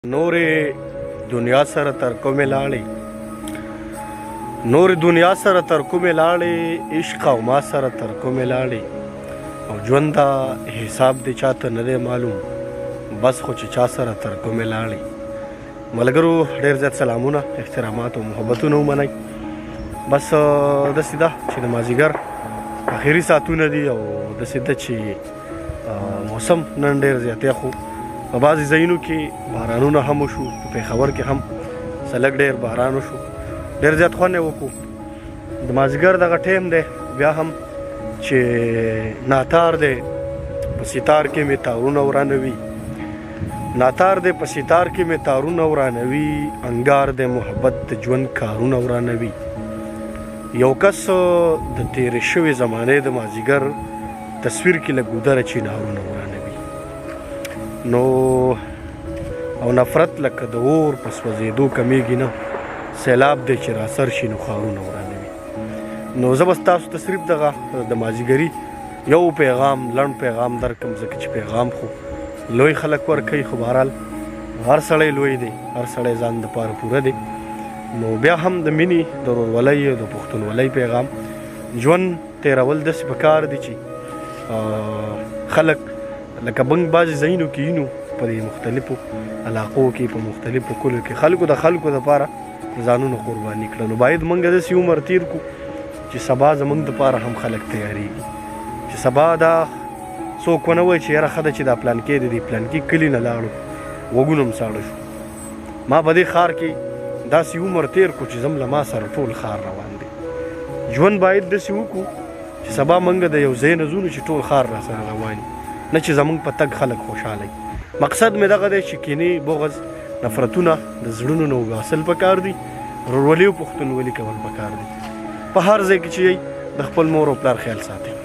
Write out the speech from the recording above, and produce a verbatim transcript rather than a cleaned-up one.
نورې دنیا سره تر کومې لاړې نورې دنیا سره تر کومې لاړې عشق او ما سره تر کومې لاړې او ژوند دا حساب دې چاته نه دی معلوم بس خو چې چا سره تر کومې لاړې ملګرو ډېر زیات سلامونه احترامات او محبتونه ومنئ بس داسې ده چې د مازدیګر اخري ساعتونه دي او داسې ده چې موسم نن ډېر زیات یخ و په بعضې ځایونو کې بارانونه هم وشو په پېښور کې هم څه لږ ډېر باران وشو ډېر زیات خوند یې وکړو د مازدیګر دغه ټایم دی بیا هم چې ناتار دی په ستار کې مې تارونه ورانوي ناتار دی په ستار کې مې تارونه ورانوي انګار دی محبت د ژوند کارونه ورانوي یو کس د تېرې شوې زمانې د مازدیګر تصویر کې لږ ګودره چینارونه ورانوي نو او نفرت لکه د اور په سوځېدو کمیږي نه سیلاب دی چې راسر شي نو ښارونه ورانوي نو زه به ستاسو ته صرف دغه د مازدیګري یو پیغام لنډ پیغام درکړم ځکه چې پیغام خو لوی خلک ورکوي خو بهرحال هر سړی لوی دی هر سړی ځان دپاره پوره دی نو بیا هم د مینې د ورورولۍ او د پښتونولۍ پیغام ژوند تېرول داسې پکار دی چې خلک لکه بنګ بعضې ځایونو کې وینو په دې مختلفو علاقو کې په مختلفو کلو کې خلکو د خلکو دپاره ځانونه قرباني کړه نو باید موږ داسې عمر تېر کړو چې سبا زموږ دپاره هم خلک تیارېږي چې سبا دا څوک ونه وایي چې یاره ښه ده چې دا پلانکې د دې پلانکې کلي نه لاړو وګونه هم ساړه شو ما په دې ښار کې داسې عمر تېر کړو چې زم له ما سره ټول ښار روان دی ژوند باید داسې وکړو چې سبا موږ د یو ځای نه ځو نو چې ټول ښار را سره روان وي نه چې زموږ په تګ خلک خوشحاله وي مقصد مې دغه دی چې کینې بغض نفرتونه د زړونو نه وباسل پکار دي ورورولي او پښتونولي کول پکار دي په هر ځای کې چې د خپل مور او پلار خیال ساتئ